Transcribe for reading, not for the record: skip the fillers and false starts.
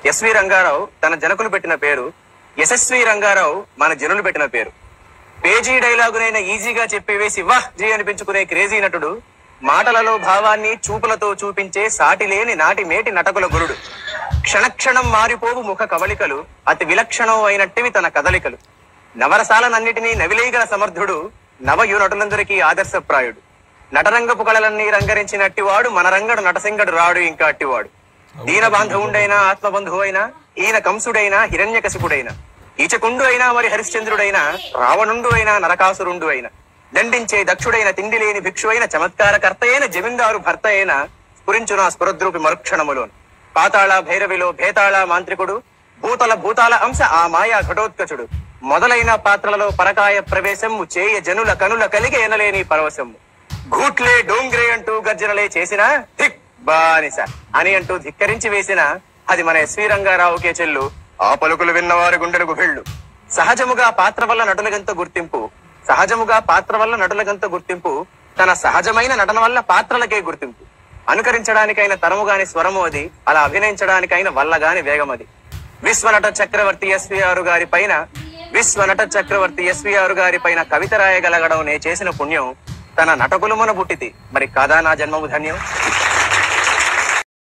SV Rangarao తన జనకులు పెట్టిన పేరు, యశస్వి రంగారావు మన జనులు పెట్టిన పేరు. పేజీ డైలాగునైనా ఈజీగా చెప్పేవేసి వాహ్ జీ అనిపించుకునే క్రేజీ నటుడు, మాటలలో భావాన్ని చూపులతో చూపించే సాటిలేని నాటి మేటి నటకుల గురుడు. క్షణక్షణం మారిపోవు ముఖ కవళికలు, అతి విలక్షణం అయినట్టివి తన కదలికలు. నవరసాలనన్నిటినీ నవిలేయగల సమర్థుడు, నవయు నటులందరికీ ఆదర్శప్రాయుడు. నటరంగపు కళలన్నీ రంగరించినట్టివాడు, మన రంగడు నటసింగడు రాడు ఇంకా అట్టివాడు. దీన బాంధవుండైనా ఆత్మబంధువు అయినా, ఈయన కంసుడైనా హిరణ్యకశిపుడైనా, ఈచకుండు అయినా మరి హరిశ్చంద్రుడైనా, రావణుండు అయినా నరకాసురుండు అయినా, దండించే దక్షుడైన తిండి లేని భిక్షు అయిన, చమత్కారకర్త అయిన జమీందారు భర్త అయిన, స్ఫురించున స్ఫురద్రూపి మరుక్షణములోను. పాతాళ భైరవిలో భేతాళ మాంత్రికుడు, భూతాల అంశ ఆ మాయా ఘటోత్కచుడు, మొదలైన పాత్రలలో పరకాయ ప్రవేశము చేయ జనుల కనుల కలిగి ఎనలేని పరవశము. ఘూట్లే డోంగ్రే అంటూ గర్జనలే చేసిన, ధిక్ బానిస అని అంటూ ధిక్కరించి వేసిన, అది మన ఎస్వి రంగారావుకే చెల్లు. ఆ పలుకులు విన్నవారి గుండెలకు భిళ్ళు. సహజముగా పాత్ర వల్ల నటులకంత గుర్తింపు, తన సహజమైన నటన వల్ల పాత్రలకే గుర్తింపు. అనుకరించడానికైన తరముగాని స్వరము అది, అలా అభినయించడానికైన వల్లగాని వేగమది. విశ్వనట చక్రవర్తి ఎస్వీఆర్ గారి పైన కవిత రాయగలగడం నే చేసిన పుణ్యం. తన నటకులమున బుట్టితి, మరి కాదా నా జన్మము ధన్యం.